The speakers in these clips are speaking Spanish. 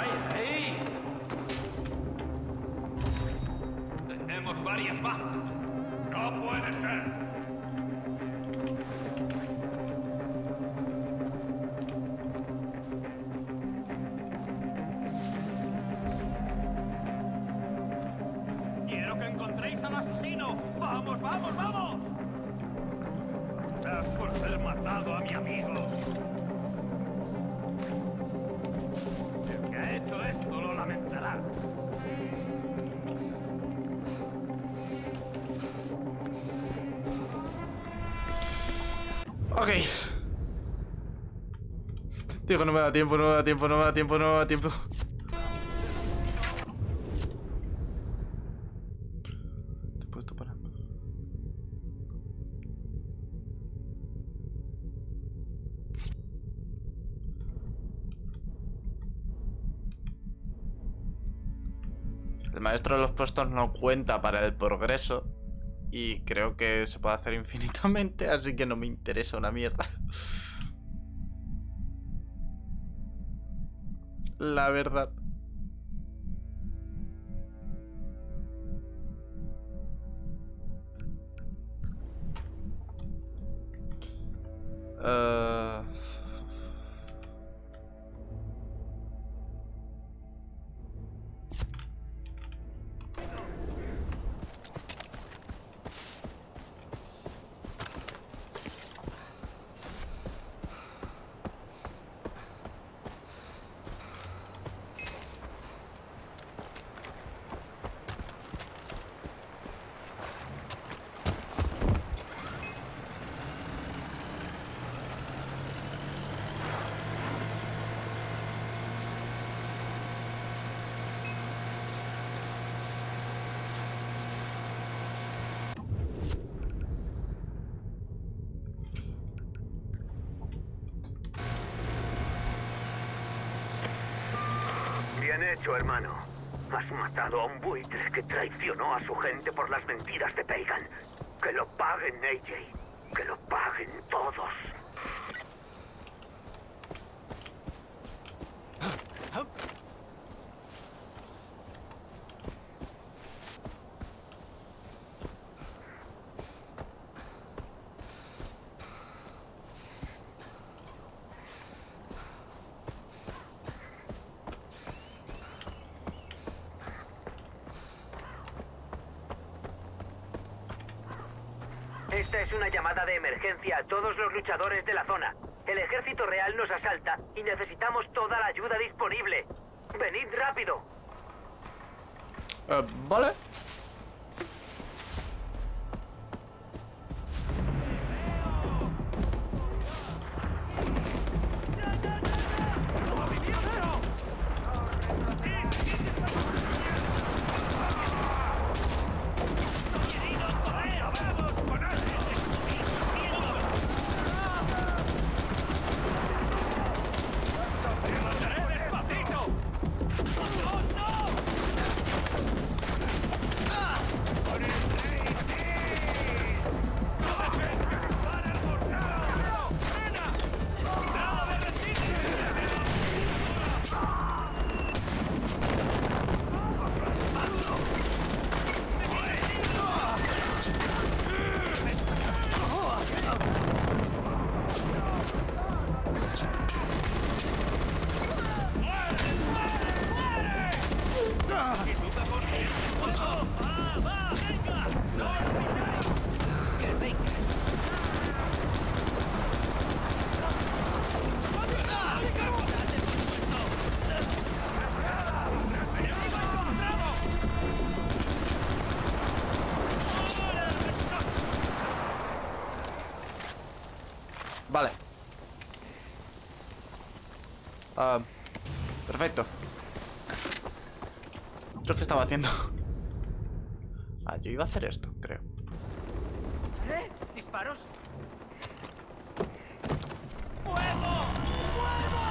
hay ahí? Tenemos varias bajas. No puede ser. Quiero que encontréis al asesino. ¡Vamos, vamos, vamos! Es por haber matado a mi amigo. El que ha hecho esto lo lamentará. Ok. Digo, no me da tiempo, no me da tiempo, no me da tiempo, no me da tiempo. Te he puesto para... El maestro de los puestos no cuenta para el progreso. Y creo que se puede hacer infinitamente, así que no me interesa una mierda. La verdad. Bien hecho, hermano. Has matado a un buitre que traicionó a su gente por las mentiras de Pagan. Que lo paguen, AJ. Que lo paguen todos. Esta es una llamada de emergencia a todos los luchadores de la zona. El ejército real nos asalta y necesitamos toda la ayuda disponible. ¡Venid rápido! ¿Vale? Vale. Perfecto. ¿Yo qué estaba haciendo? Yo iba a hacer esto, creo. ¿Disparos? ¡Fuego! ¡Fuego!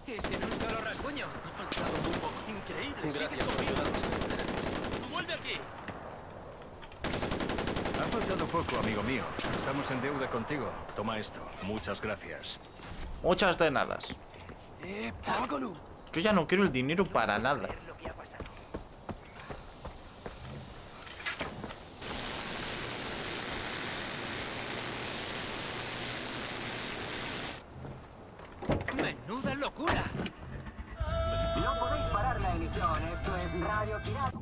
Y sin un solo rasguño. Ha faltado muy poco. Increíble. Gracias Sigues por conmigo. ayudarnos. ¡Vuelve aquí! Ha faltado poco, amigo mío. Estamos en deuda contigo. Toma esto. Muchas gracias. Muchas de nada. ¡Págalo! Yo ya no quiero el dinero para nada. Lo que ha pasado. ¡Menuda locura! No podéis parar la emisión. Esto es Radio Pirata.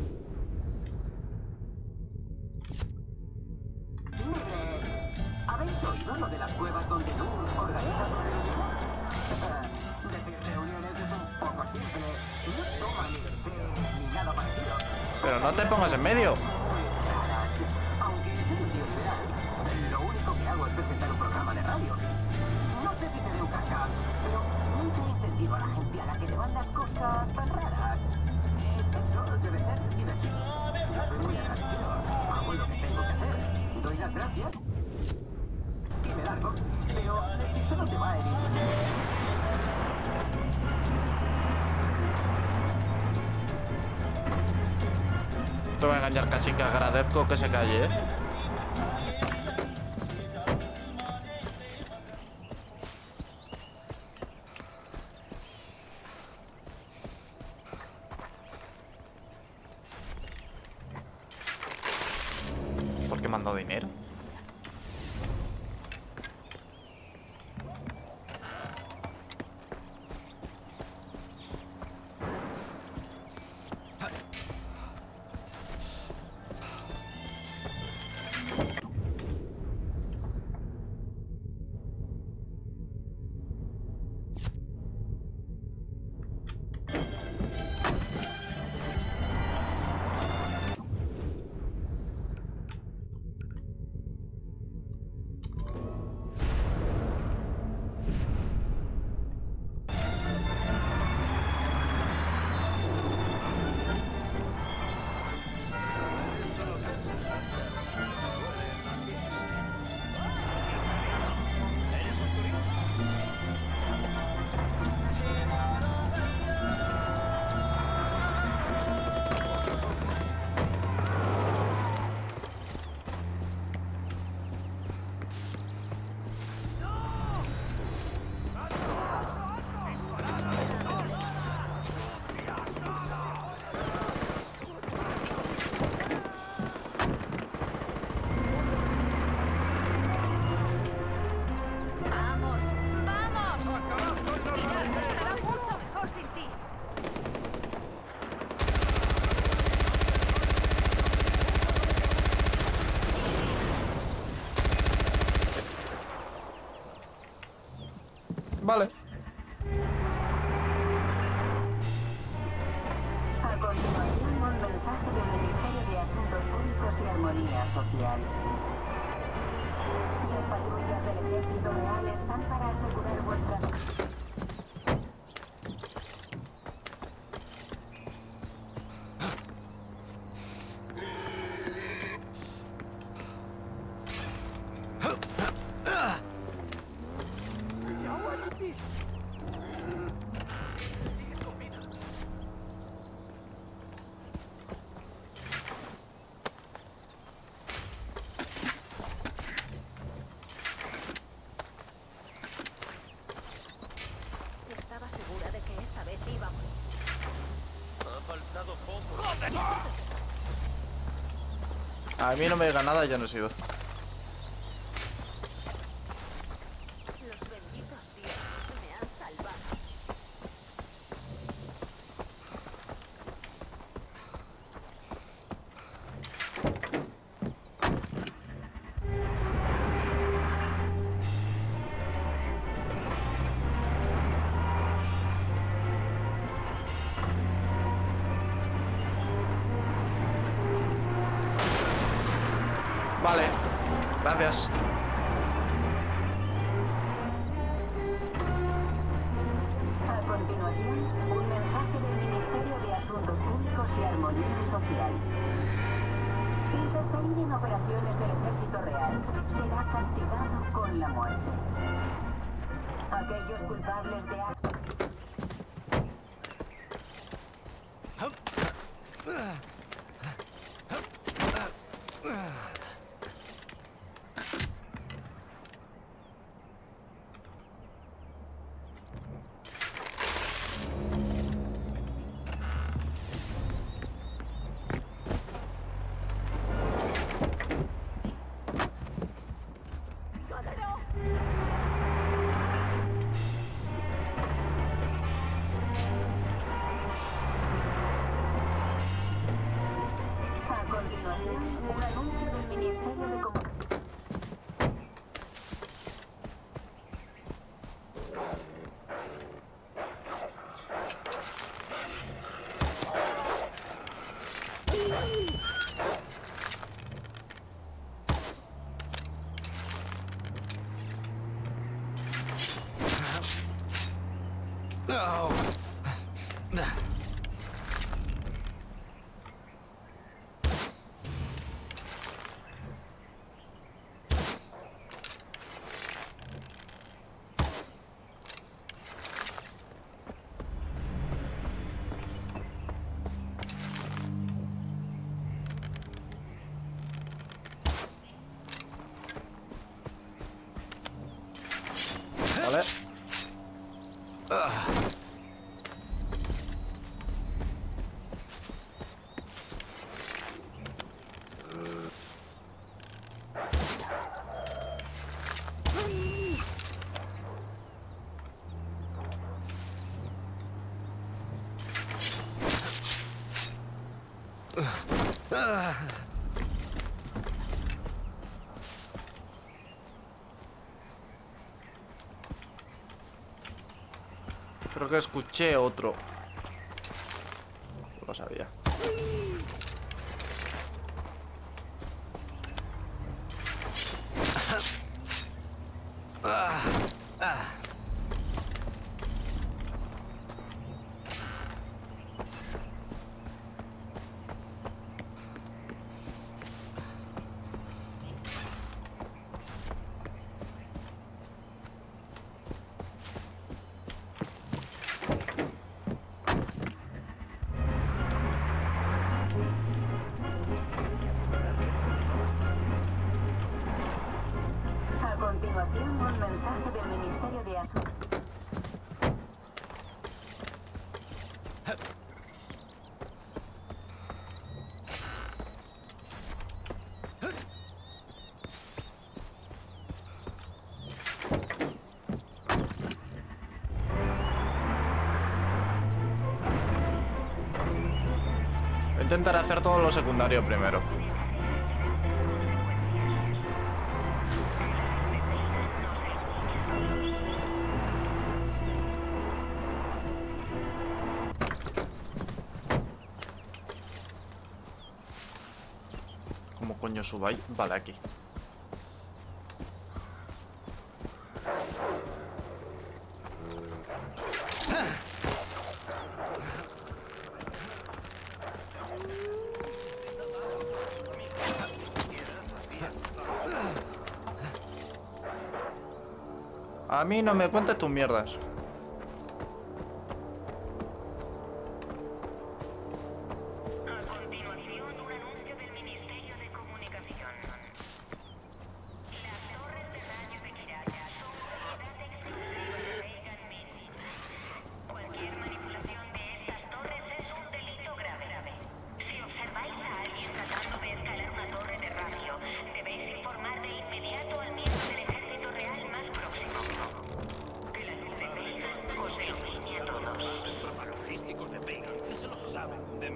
¿Habéis oído lo de las cuevas donde tú organizas reuniones? Decir reuniones es un poco simple. No toma ni té ni nada parecido. Pero no te pongas en medio. Muy raras. Aunque soy un tío liberal, lo único que hago es presentar un programa de radio. No sé si seré un crack, pero nunca he entendido a la gente a la que le van las cosas tan raras. Eso debe ser divertido. Yo soy muy agradecido. Hago lo que tengo que hacer. Doy las gracias y me largo. Pero si solo te va el... Te voy a engañar, casi que agradezco que se calle, ¿eh? ¿Por qué mando dinero? Vale. A continuación, un mensaje del Ministerio de Asuntos Públicos y Armonía Social. Las patrullas del Ejército Real están para asegurar vuestra... Estaba segura de que esta vez íbamos. Ha faltado poco. A mí no me diga nada, ya no he sido. Los benditos dioses me han salvado. Vale. Gracias. A continuación, un mensaje del Ministerio de Asuntos Públicos y Armonía Social. Interferir en operaciones del Ejército Real será castigado con la muerte. Aquellos culpables de actos... continuación, un anuncio del Ministerio de Comunicación. Vale. Creo que escuché otro. No lo sabía. A continuación, un mensaje del Ministerio de Asuntos. Voy a intentar hacer todo lo secundario primero. ¿Cómo coño subáis? Vale, aquí. A mí no me cuentes tus mierdas. A continuación, un anuncio del Ministerio de Comunicación. Las torres de radio de Kiraya son propiedad exclusiva de Reagan Mini. Cualquier manipulación de estas torres es un delito grave. Si observáis a alguien tratando de escalar una torre de radio, debéis informar de inmediato al miembro del ejército real más próximo. Que la luz de Reagan os ilumine a todos. A los críticos de Pagan, que se lo saben de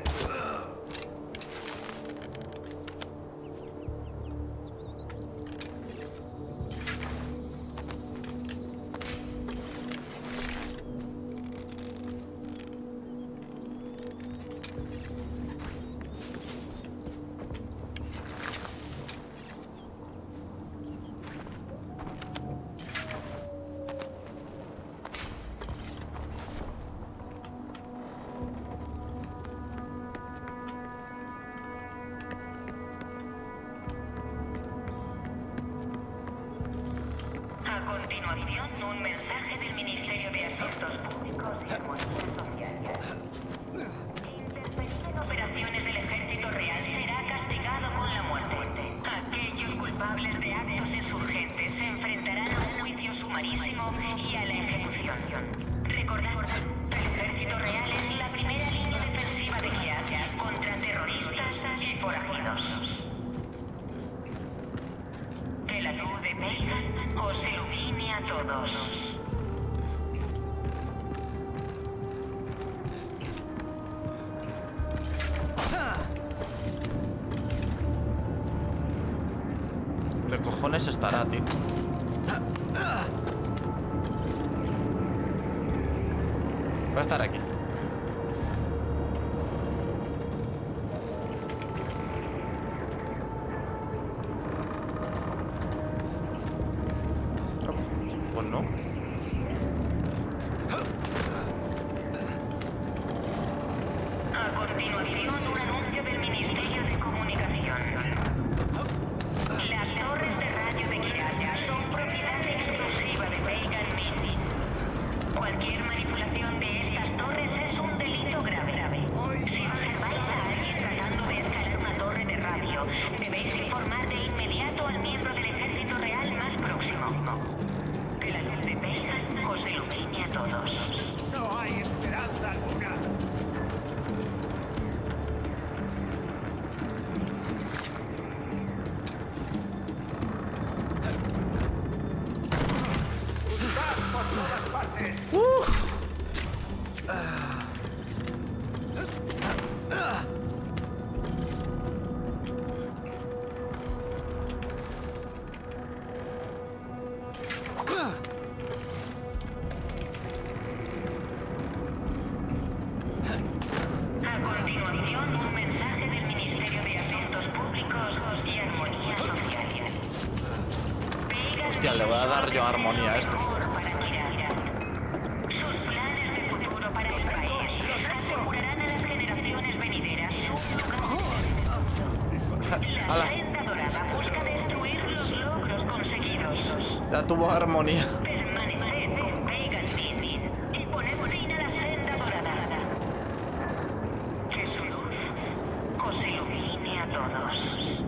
A continuación, un mensaje del Ministerio de Asuntos Públicos y Seguridad Social. Interferir en operaciones del Ejército Real será castigado con la muerte. Aquellos culpables de actos insurgentes se enfrentarán a un juicio sumarísimo y a la ejecución. Recordad, el Ejército Real es la primera línea defensiva de Kiraya contra terroristas y forajidos. Que la luz de Pagan os ilumine a todos. cojones estará, tío? Va a estar aquí. Pues no. A continuación, un anuncio del Ministerio de Comunicación. Las torres de radio de Kiraya son propiedad exclusiva de Pagan Media. Cualquier manipulación de estas torres es un delito grave. Si observáis a alguien tratando de escalar una torre de radio, debéis informar de inmediato al miembro del ejército real más próximo. Que la luz de Pagan os ilumine a todos. No hay esperanza alguna. A continuación, un mensaje del Ministerio de Asuntos Públicos y Armonía Social. Hostia, le voy a dar yo armonía a esto. Para Kiraya. Sus planes de futuro para el país asegurarán a las generaciones venideras La ¡Hala! senda dorada busca destruir los logros conseguidos. Ya tuvo armonía. Permaneced con Pagan Media y poned fin a la senda dorada. Que su luz os ilumine a todos.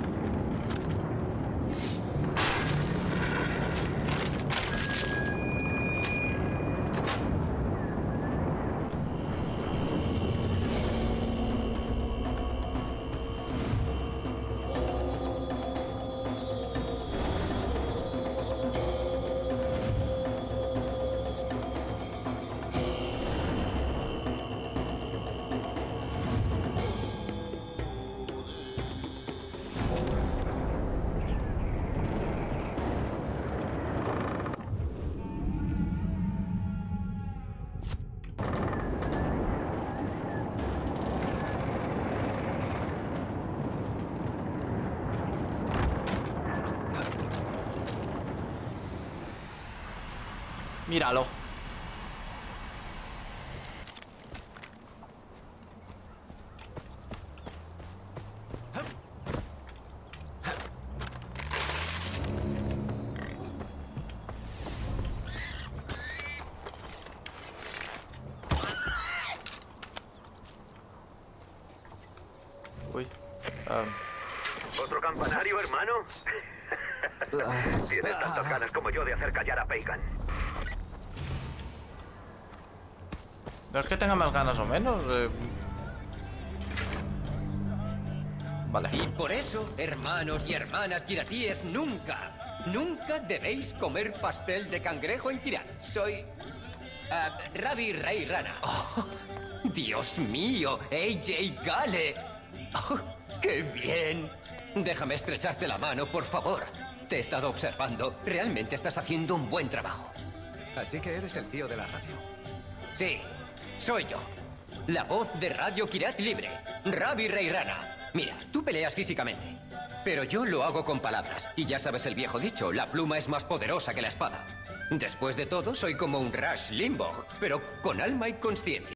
Míralo. Uy. ¿Otro campanario, hermano? Tienes tantas ganas como yo de hacer callar a Pagan. No es que tenga más ganas o menos. Vale. Y por eso, hermanos y hermanas kiratíes, nunca debéis comer pastel de cangrejo en Kirat. Soy... Ravi Rey Rana. Oh, Dios mío, AJ Gale. Oh, ¡qué bien! Déjame estrecharte la mano, por favor. Te he estado observando. Realmente estás haciendo un buen trabajo. Así que eres el tío de la radio. Sí, soy yo. La voz de Radio Kirat Libre. Ravi Rey Rana. Mira, tú peleas físicamente. Pero yo lo hago con palabras. Y ya sabes el viejo dicho, la pluma es más poderosa que la espada. Después de todo, soy como un Rush Limbaugh, pero con alma y conciencia.